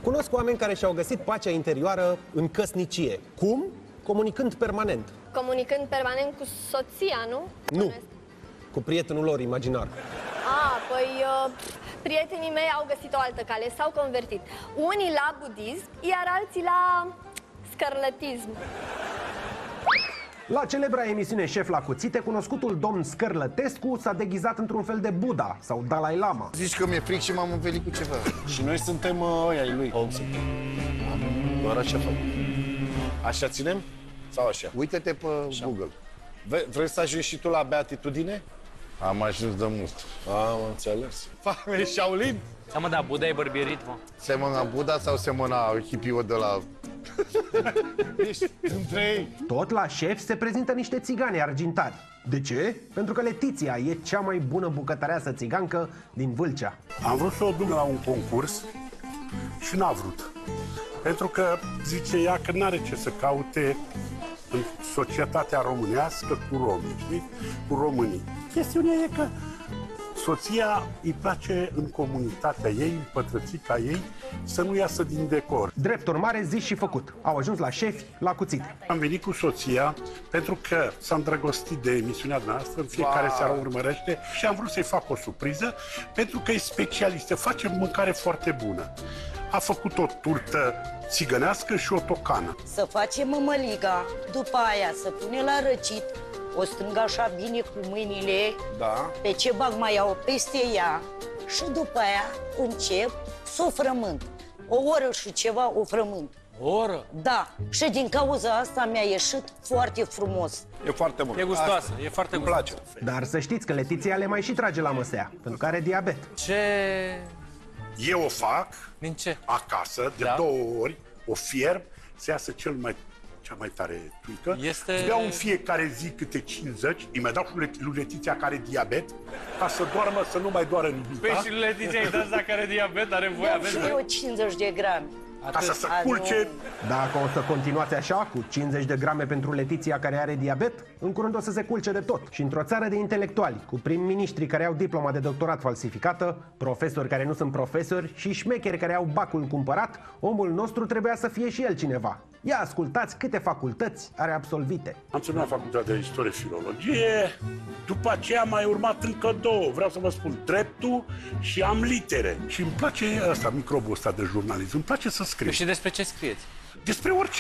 Cunosc oameni care și-au găsit pacea interioară în căsnicie. Cum? Comunicând permanent. Comunicând permanent cu soția, nu? Nu, cu prietenul lor imaginar. Păi prietenii mei au găsit o altă cale, s-au convertit. Unii la budism, iar alții la scărlătism. La celebra emisiune Șef la cuțite, cunoscutul domn Scărlătescu s-a deghizat într-un fel de Buddha sau Dalai Lama. Zici că mi-e fric și m-am învelit cu ceva. Și noi suntem ăia ai lui. Doar așa fac. Așa ținem? Sau așa? Uită-te pe Google. Vrei să ajungi și tu la beatitudine? Am ajuns de mult. Am înțeles. Fame, Shaolin? Seamă, da, Buddha e bărbierit, mă. Semăna Buddha sau semăna hippie-ul de la... Ești între ei. Tot la Șef se prezintă niște țigani argintari. De ce? Pentru că Letiția e cea mai bună bucătăreasă țigancă din Vâlcea. Am vrut să o duc la un concurs și n-a vrut. Pentru că zice ea că n-are ce să caute în societatea românească cu romii, știi? Cu românii. Chestiunea e că soția îi place în comunitatea ei, în pătrățica ei, să nu iasă din decor. Drept urmare, zis și făcut. Au ajuns la Șefi la cuțite. Am venit cu soția pentru că s-a îndrăgostit de emisiunea noastră, în fiecare seară o urmărește și am vrut să-i fac o surpriză pentru că e specialistă, face mâncare foarte bună. A făcut o turtă țigănească și o tocană. Să facem mămăliga, după aia să pune la răcit, o strâng așa bine cu mâinile, Da. pe ce bag mai iau peste ea și după aia încep să o frământ. O oră și ceva o frământ. O oră? Da, și din cauza asta mi-a ieșit foarte frumos. E foarte bun. E gustoasă, e foarte gustoasă. place. Dar să știți că Letiția le mai și trage la măsea, pentru că are diabet. Ce... Eu o fac Din ce? acasă, de 2 ori, o fierb, să iasă cea mai tare tuică. Este- Îți beau în fiecare zi câte 50, îi mai dau și lui Letiția care are diabet, ca să doarmă, să nu mai doară nimic. Păi și Letiția îi dă care are diabet, are voie, Iau aveți și eu 50 de grame. Ca să se A, culce. Dacă o să continuați așa, cu 50 de grame pentru Letiția care are diabet, în curând o să se culce de tot. Și într-o țară de intelectuali, cu prim-ministri care au diploma de doctorat falsificată, profesori care nu sunt profesori și șmecheri care au bacul cumpărat, omul nostru trebuia să fie și el cineva. Ia ascultați câte facultăți are absolvite. Am terminat facultatea de istorie și filologie, după aceea am mai urmat încă 2, vreau să vă spun, dreptul și am litere. Și îmi place ăsta, microbul ăsta de jurnalism, îmi place să scriu. Și despre ce scrieți? Despre orice.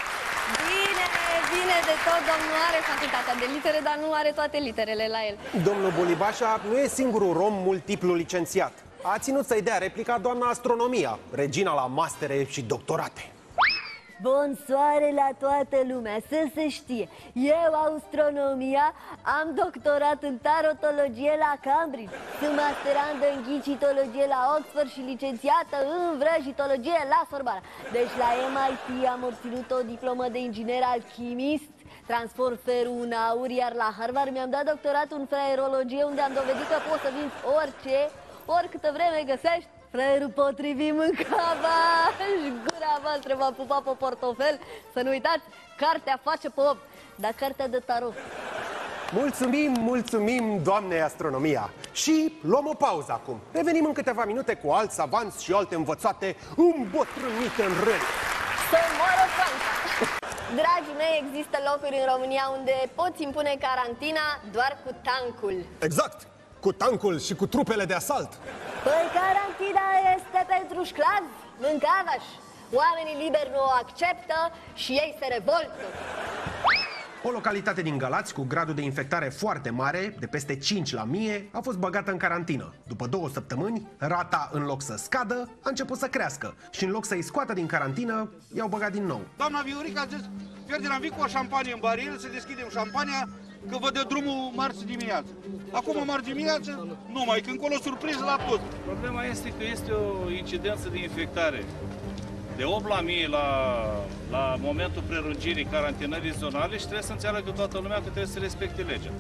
Bine de tot, domnul are facultatea de litere, dar nu are toate literele la el. Domnul Bolibașa nu e singurul rom multiplu licențiat. A ținut să-i dea replica doamna Astronomia, regina la mastere și doctorate. Bonsoare la toată lumea, să se știe. Eu, astronomia, am doctorat în tarotologie la Cambridge. Sunt masterandă în ghicitologie la Oxford și licențiată în vrăjitologie la Sorbona. Deci la MIT am obținut o diplomă de inginer alchimist, transform ferul în aur, iar la Harvard mi-am dat doctorat în fraierologie, unde am dovedit că poți să vinzi orice, oricâtă vreme găsești fraierul potrivit în cavaș. Gura voastră v-a pupat pe portofel. Să nu uitați, cartea face pe 8, dar cartea de tarot. Mulțumim, doamne Astronomia. Și luăm o pauză acum. Revenim în câteva minute cu alți savanți și alte învățate îmbătrânite în rând. Să moară Franța! Dragii mei, există locuri în România unde poți impune carantina doar cu tancul. Exact, cu tancul și cu trupele de asalt. Păi carantina este pentru șclavi în cavaș. Oamenii liberi nu o acceptă și ei se revoltă. O localitate din Galați cu gradul de infectare foarte mare, de peste 5 la 1000, a fost băgată în carantină. După 2 săptămâni, rata, în loc să scadă, a început să crească. Și în loc să-i scoată din carantină, i-au băgat din nou. Doamna Viorica a zis, Ferdinand, am venit cu o șampanie în baril, să deschidem șampania, că vă dă drumul marți dimineață. Acum marți dimineață, numai că încolo surpriză la tot. Problema este că este o incidență de infectare de 8 la 1000 la momentul prelungirii carantinării zonale și trebuie să înțeleagă toată lumea că trebuie să respecte legea.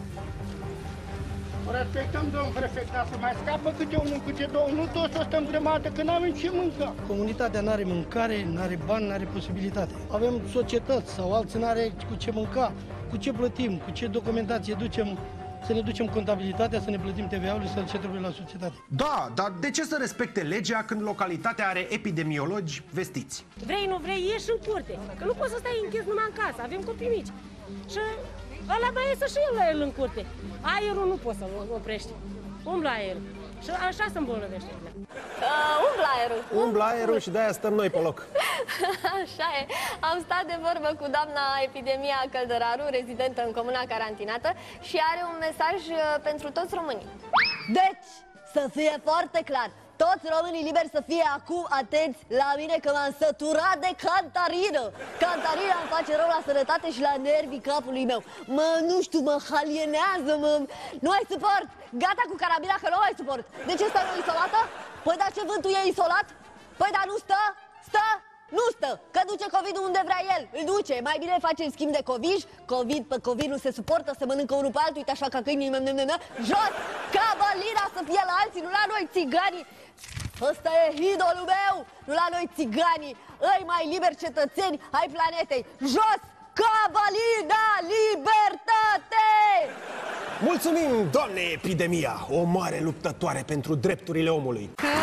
O respectăm, domnul prefect, dar să mai scapă câte unul, câte două, nu toți să stăm grămadă, că n-avem ce mânca. Comunitatea n-are mâncare, n-are bani, n-are posibilitate. Avem societăți sau alții n-are cu ce mânca, cu ce plătim, cu ce documentație ducem să ne ducem contabilitatea, să ne plătim TVA-ul și să ce trebuie la societate. Da, dar de ce să respecte legea când localitatea are epidemiologi vestiți? Vrei, nu vrei, ieși în curte. Că nu poți să stai închis numai în casă, avem copii mici. Și ăla mai iese și el în curte. Aerul nu poți să-l oprești. Umblă aerul. Și așa se îmbolnăvește. Umblă aerul. Umblă aerul și de-aia stăm noi pe loc. Așa e. Am stat de vorbă cu doamna Epidemia Căldăraru, rezidentă în comuna carantinată, și are un mesaj pentru toți românii. Deci, să fie foarte clar, toți românii liberi să fie acum atenți la mine că m-am săturat de cantarină. Cantarina îmi face rău la sănătate și la nervii capului meu. Nu știu, mă halienează, nu mai suport. Gata cu carabina că nu mai suport. De ce stă izolată? Păi da, ce vântul e izolat? Păi da, nu stă? Stă? Nu stă, că duce COVID-ul unde vrea el, îl duce. Mai bine facem schimb de COVID, COVID pe COVID nu se suportă, se mănâncă unul pe altul, uite așa ca câinii, jos, ca bălina să fie la alții, nu la noi țiganii. Ăsta e idolul meu, nu la noi țiganii, îi mai liberi cetățeni ai planetei. Jos, ca bălina, libertate! Mulțumim, doamne Epidemia, o mare luptătoare pentru drepturile omului.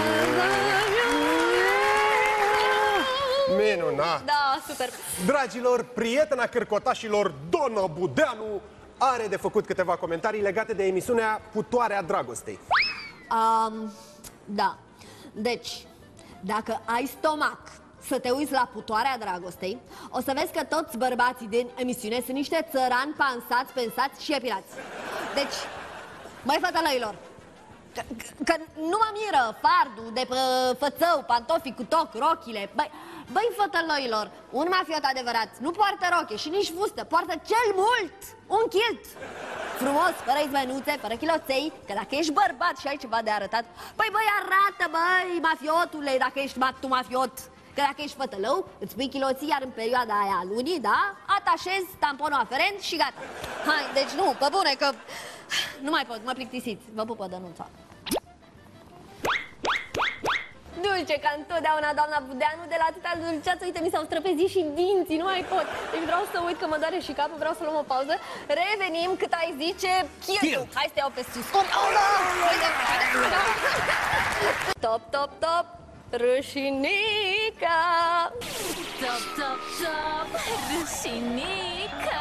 Minunat! Da, super! Dragilor, prietena cârcotașilor, Dona Budeanu, are de făcut câteva comentarii legate de emisiunea Putoarea Dragostei. Da. Deci, dacă ai stomac să te uiți la Putoarea Dragostei, o să vezi că toți bărbații din emisiune sunt niște țărani pansați, pensați și epilați. Deci, mai fătălăilor, că nu mă miră fardul de pe fățău, pantofii cu toc, rochile. Băi, fătălăilor, un mafiot adevărat nu poartă roche și nici fustă, poartă cel mult un kilt. Frumos, fără izmenuțe, fără chiloței, că dacă ești bărbat și ai ceva de arătat, băi, arată, mafiotule, dacă ești tu mafiot. Că dacă ești fătălău, îți pui chiloții, iar în perioada aia a lunii, da, atașezi tamponul aferent și gata. Hai, deci nu, pe bune, că nu mai pot, mă plictisiți. Vă pupă Dănuța. Dulce, ca întotdeauna, doamna Budeanu, de la atâta dulceață, uite, mi s-au străpezit și dinții, nu mai pot. Deci vreau să uit că mă doare și capul, vreau să luăm o pauză. Revenim cât ai zice Chieltu. Hai să te iau pe sus. Top, top, top, Râșinica. Top, top, top, Râșinica.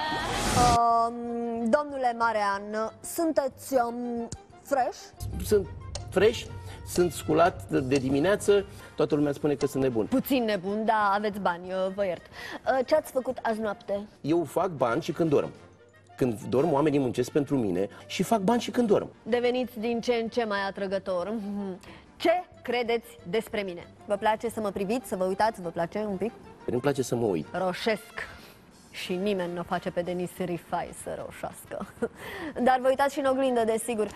Domnule Marean, sunteți fresh? Sunt fresh, sunt sculat de dimineață, toată lumea spune că sunt nebun. Puțin nebun, da, aveți bani, vă iert. Ce ați făcut azi noapte? Eu fac bani și când dorm. Când dorm, oamenii muncesc pentru mine și fac bani și când dorm. Deveniți din ce în ce mai atrăgător. Ce credeți despre mine? Vă place să mă priviți, să vă uitați, vă place un pic? Îmi place să mă uit. Roșesc. Și nimeni nu o face pe Denise Rifai să roșească. Dar vă uitați și în oglindă, desigur.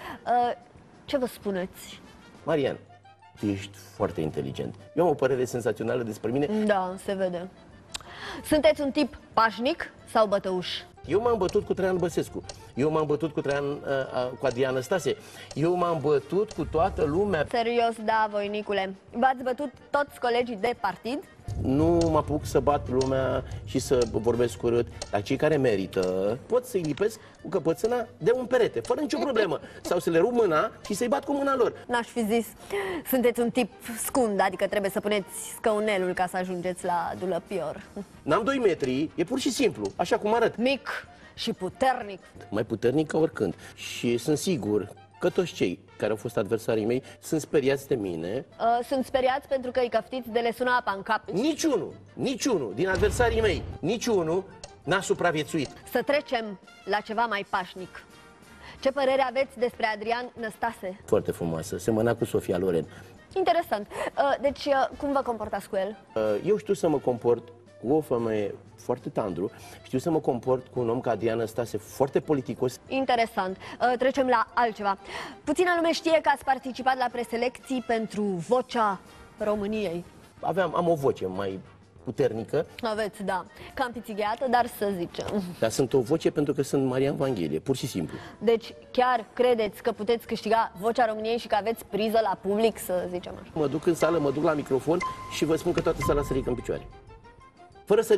Ce vă spuneți? Marian, tu ești foarte inteligent. Eu am o părere senzațională despre mine. Da, se vede. Sunteți un tip pașnic sau bătăuș? Eu m-am bătut cu Traian Băsescu. Eu m-am bătut cu Adrian Năstase. Eu m-am bătut cu toată lumea. Serios, da, voinicule. V-ați bătut toți colegii de partid? Nu mă apuc să bat lumea și să vorbesc urât, dar cei care merită pot să-i lipesc cu căpățâna de un perete, fără nicio problemă. Sau să le rup mâna și să-i bat cu mâna lor. N-aș fi zis. Sunteți un tip scund, adică trebuie să puneți scăunelul ca să ajungeți la dulăpior. N-am 2 metri, e pur și simplu, așa cum arăt. Mic și puternic. Mai puternic ca oricând. Și sunt sigur că toți cei care au fost adversarii mei sunt speriați de mine. Sunt speriați pentru că îi căftiți de le sună apa în cap. Niciunul din adversarii mei, niciunul n-a supraviețuit. Să trecem la ceva mai pașnic. Ce părere aveți despre Adrian Năstase? Foarte frumoasă, semăna cu Sofia Loren. Interesant. Deci, cum vă comportați cu el? Eu știu să mă comport cu o femeie foarte tandru, știu să mă comport cu un om ca Adrian Năstase, foarte politicos. Interesant. Trecem la altceva. Puțină lume știe că ați participat la preselecții pentru Vocea României. Am o voce mai puternică. Aveți, da. Cam pițigheată, dar să zicem. Dar sunt o voce pentru că sunt Marian Vanghelie, pur și simplu. Deci chiar credeți că puteți câștiga Vocea României și că aveți priză la public, să zicem așa? Mă duc în sală, mă duc la microfon și vă spun că toată sala se ridică în picioare. Fără să ridic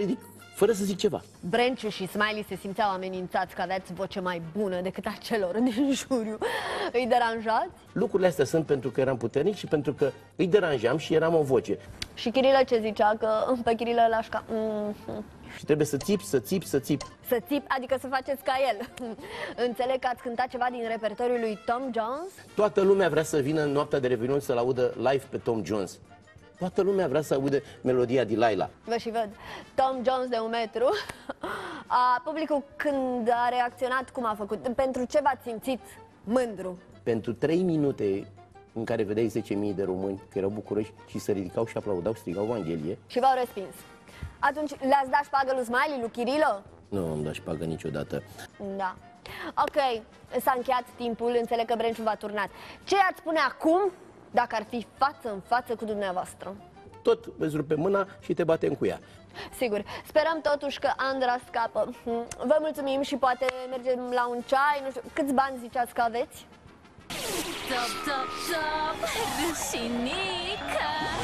fără să zic ceva. Brenciu și Smiley se simțeau amenințați că aveați voce mai bună decât a celor din juriu. Îi deranjați? Lucrurile astea sunt pentru că eram puternic și pentru că îi deranjam și eram o voce. Și Chirilă ce zicea? Că pe Chirilă îl așca... Și trebuie să țip, să țip, să țip. Să țip, adică să faceți ca el. Înțeleg că ați cântat ceva din repertoriul lui Tom Jones? Toată lumea vrea să vină în noaptea de Revelion să-l audă live pe Tom Jones. Toată lumea vrea să audă melodia Delilah. Vă și văd. Tom Jones de 1 metru. Publicul când a reacționat, cum a făcut? Pentru ce v-ați simțit mândru? Pentru 3 minute în care vedeai 10.000 de români că erau bucuroși și se ridicau și aplaudau, strigau Evanghelie. Și v-au respins. Atunci le-ați dat șpagă lui Smiley, lui Chirilo? Nu am dat șpagă niciodată. Da. Ok, s-a încheiat timpul, înțeleg că Brenciu v-a turnat. Ce ați spune acum dacă ar fi față în față cu dumneavoastră? Tot îți rupe mâna și te batem cu ea. Sigur. Sperăm totuși că Andra scapă. Vă mulțumim și poate mergem la un ceai, nu știu. Câți bani ziceați că aveți? Top, top, top, Rușinică.